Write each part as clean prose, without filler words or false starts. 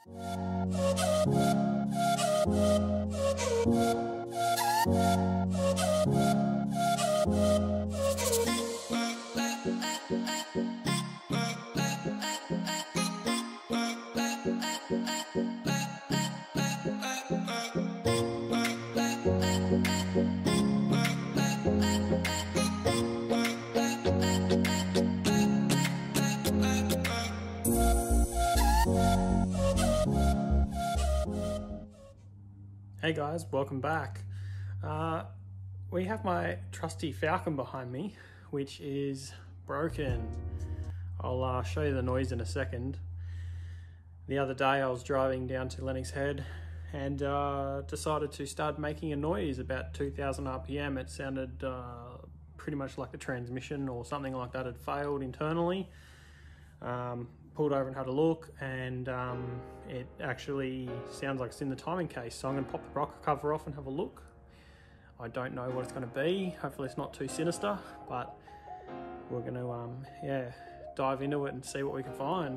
Hey guys, welcome back. We have my trusty Falcon behind me, which is broken. I'll show you the noise in a second. The other day I was driving down to Lennox Head and decided to start making a noise about 2000 RPM. It sounded pretty much like the transmission or something like that had failed internally. Pulled over and had a look, and it actually sounds like it's in the timing case, so I'm going to pop the rocker cover off and have a look. I don't know what it's going to be. Hopefully it's not too sinister, but we're going to dive into it and see what we can find.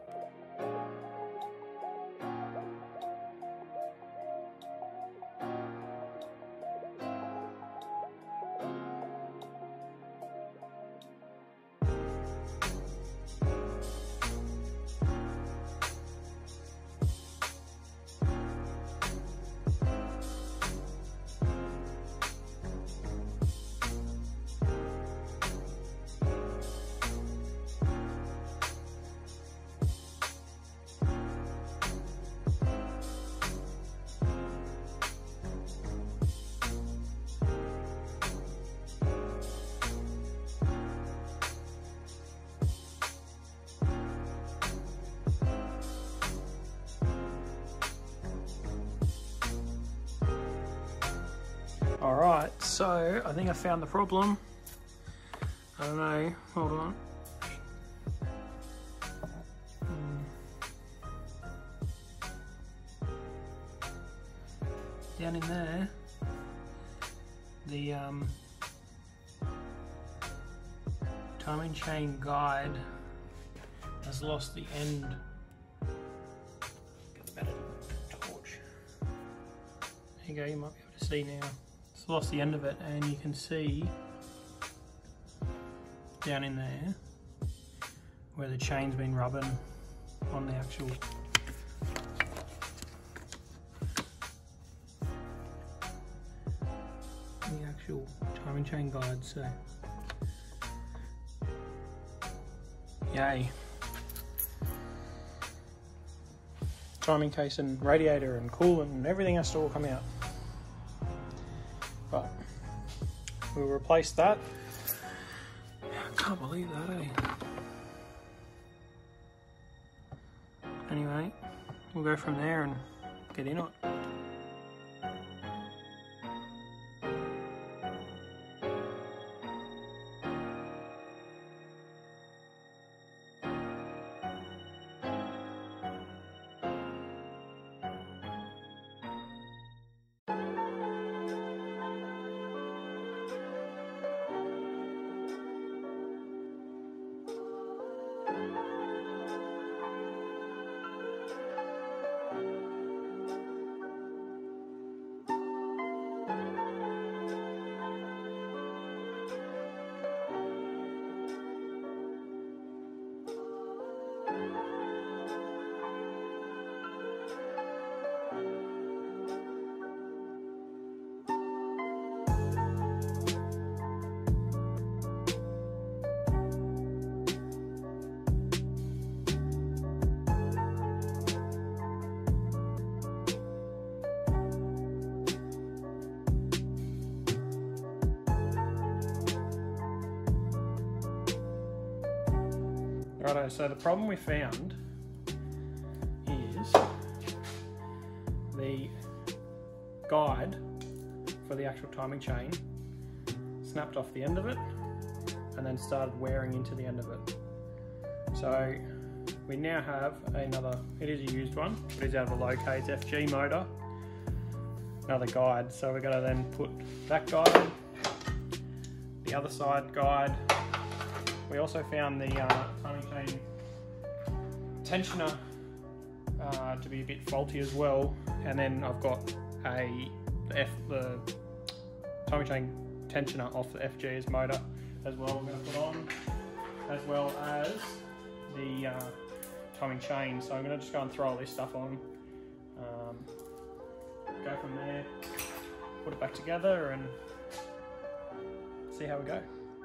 Alright, so I think I found the problem. I don't know, hold on. Down in there, the timing chain guide has lost the end. Get the better torch. There you go, you might be able to see now. It's lost the end of it, and you can see down in there where the chain's been rubbing on the actual timing chain guide. So yay, timing case and radiator and coolant and everything has to all come out, but we'll replace that. I can't believe that, eh? Anyway, we'll go from there and get in it. Righto, so the problem we found is the guide for the actual timing chain snapped off the end of it and then started wearing into the end of it. So we now have another, it is a used one, but it's out of a low-case FG motor, another guide. So we're going to then put that guide, the other side guide. We also found the timing chain tensioner to be a bit faulty as well. And then I've got the timing chain tensioner off the FG's motor as well I'm going to put on, as well as the timing chain. So I'm going to just go and throw all this stuff on, go from there, put it back together and see how we go.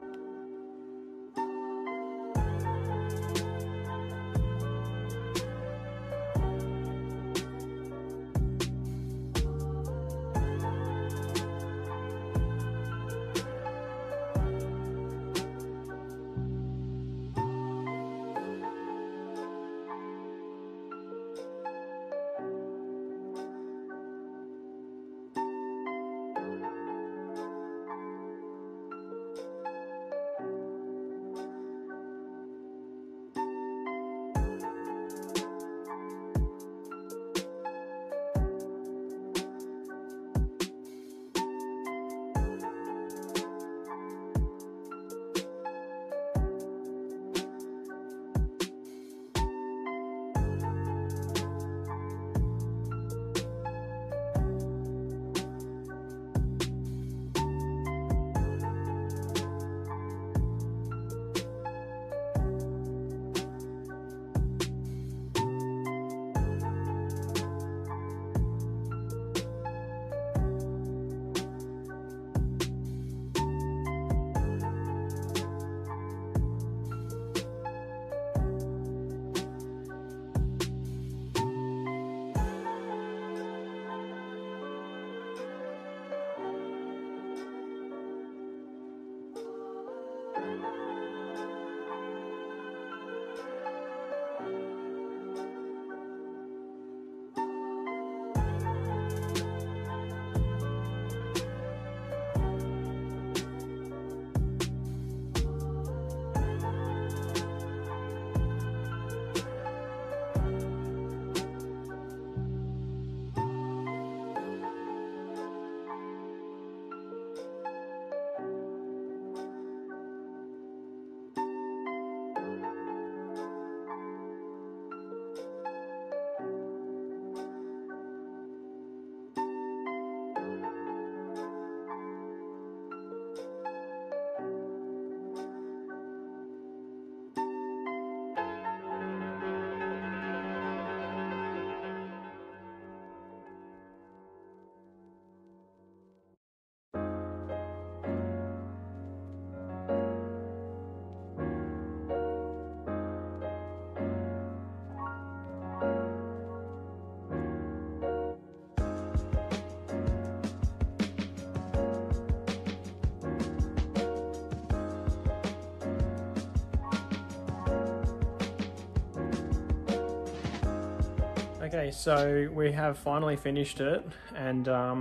Okay, so we have finally finished it, and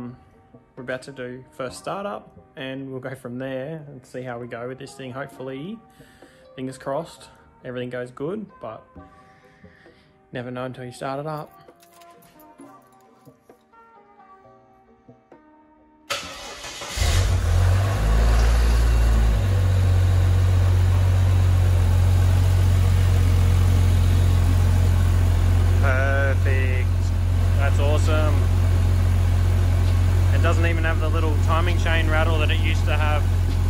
we're about to do first startup, and we'll go from there and see how we go with this thing. Hopefully, fingers crossed, everything goes good, but never know until you start it up. That's awesome. It doesn't even have the little timing chain rattle that it used to have.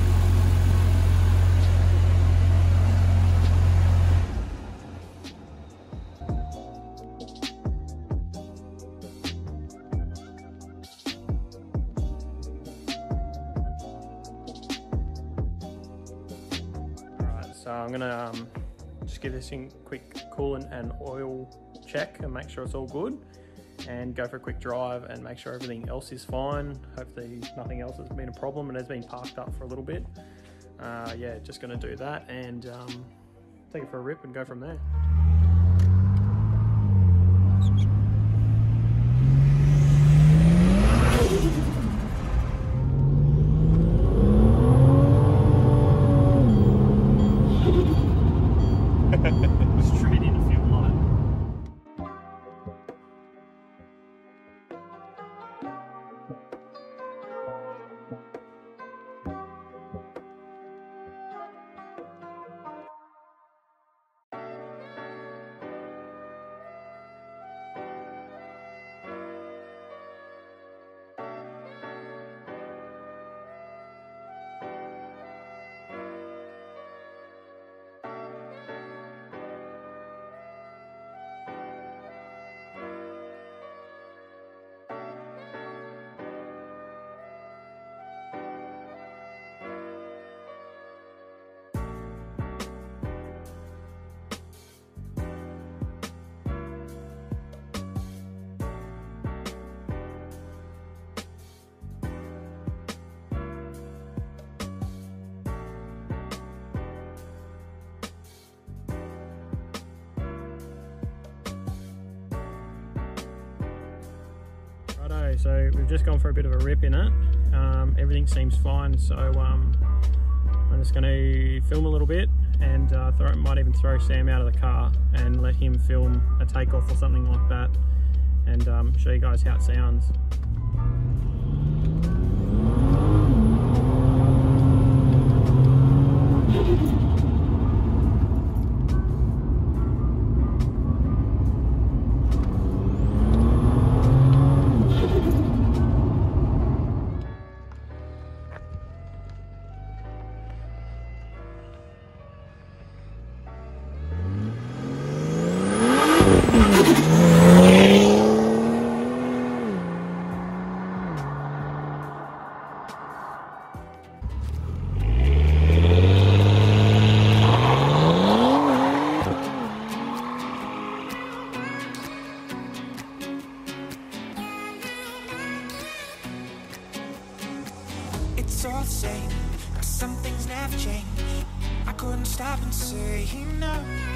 Alright, so I'm gonna just give this thing a quick coolant and oil check and make sure it's all good, and go for a quick drive and make sure everything else is fine. Hopefully nothing else has been a problem and has been parked up for a little bit. Yeah, just gonna do that and take it for a rip and go from there. Straight into fuel line. Okay, so we've just gone for a bit of a rip in it. Everything seems fine, so I'm just going to film a little bit and might even throw Sam out of the car and let him film a takeoff or something like that, and show you guys how it sounds. It's all the same, 'cause some things never change. I couldn't stop and say no.